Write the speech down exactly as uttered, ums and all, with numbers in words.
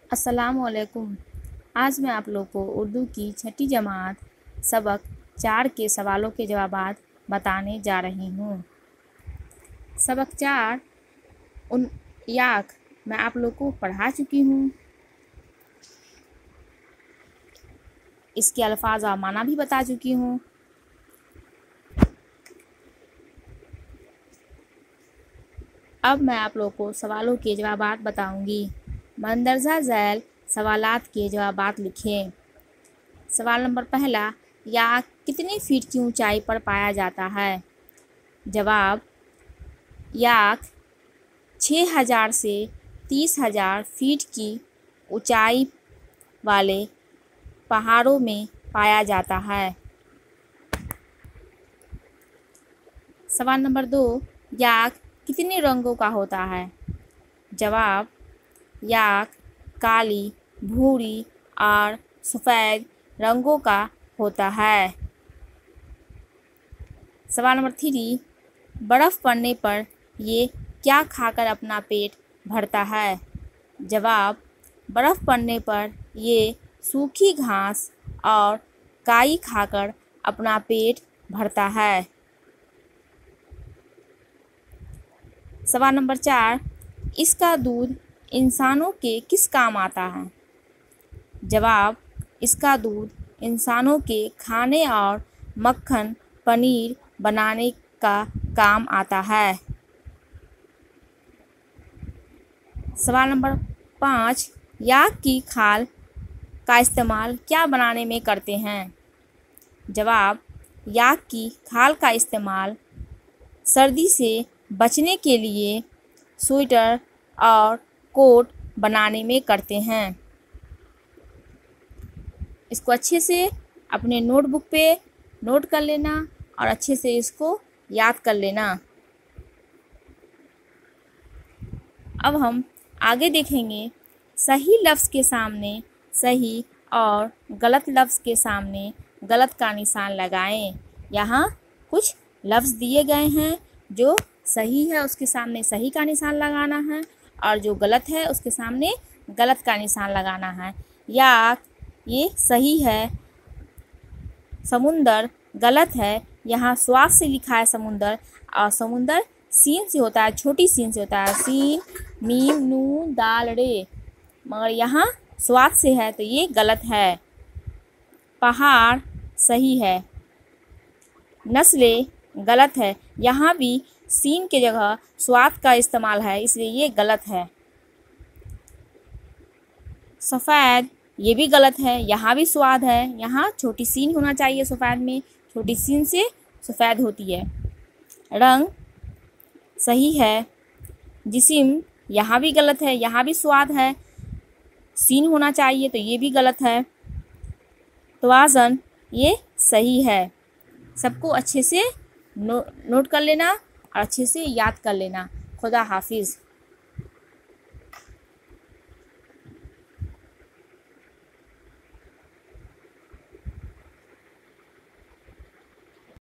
अस्सलामुअलैकुम। आज मैं आप लोग को उर्दू की छठी जमात सबक चार के सवालों के जवाबात बताने जा रही हूँ। सबक चार उन याक मैं आप लोग को पढ़ा चुकी हूँ। इसके अल्फाज और माना भी बता चुकी हूँ। अब मैं आप लोग को सवालों के जवाबात बताऊंगी। मंदरजा झैल सवालात के जवाबात लिखें। सवाल नंबर पहला, याक कितने फीट की ऊंचाई पर पाया जाता है? जवाब, याक छः हज़ार से तीस हज़ार फीट की ऊंचाई वाले पहाड़ों में पाया जाता है। सवाल नंबर दो, याक कितने रंगों का होता है? जवाब, याक काली, भूरी और सफ़ेद रंगों का होता है। सवाल नंबर थ्री, बर्फ़ पड़ने पर ये क्या खाकर अपना पेट भरता है? जवाब, बर्फ़ पड़ने पर ये सूखी घास और काई खाकर अपना पेट भरता है। सवाल नंबर चार, इसका दूध इंसानों के किस काम आता है? जवाब, इसका दूध इंसानों के खाने और मक्खन पनीर बनाने का काम आता है। सवाल नंबर पाँच, याक की खाल का इस्तेमाल क्या बनाने में करते हैं? जवाब, याक की खाल का इस्तेमाल सर्दी से बचने के लिए स्वेटर और कोट बनाने में करते हैं। इसको अच्छे से अपने नोटबुक पे नोट कर लेना और अच्छे से इसको याद कर लेना। अब हम आगे देखेंगे, सही लफ्ज़ के सामने सही और गलत लफ्ज़ के सामने गलत का निशान लगाएं। यहाँ कुछ लफ्ज़ दिए गए हैं, जो सही है उसके सामने सही का निशान लगाना है और जो गलत है उसके सामने गलत का निशान लगाना है। याक ये सही है, समुंदर गलत है। यहाँ स्वाद से लिखा है समुंदर और समुंदर सीन से होता है, छोटी सीन से होता है, सीन मीम नून दाल रे, मगर यहाँ स्वाद से है तो ये गलत है। पहाड़ सही है, नस्ले गलत है, यहाँ भी सीन के जगह स्वाद का इस्तेमाल है इसलिए ये गलत है। सफ़ेद ये भी गलत है, यहाँ भी स्वाद है, यहाँ छोटी सीन होना चाहिए, सफ़ेद में छोटी सीन से सफ़ेद होती है। रंग सही है, जिस्म यहाँ भी गलत है, यहाँ भी स्वाद है, सीन होना चाहिए तो ये भी गलत है। तवाज़न ये सही है। सबको अच्छे से नो, नोट कर लेना और अच्छे से याद कर लेना। खुदा हाफिज़।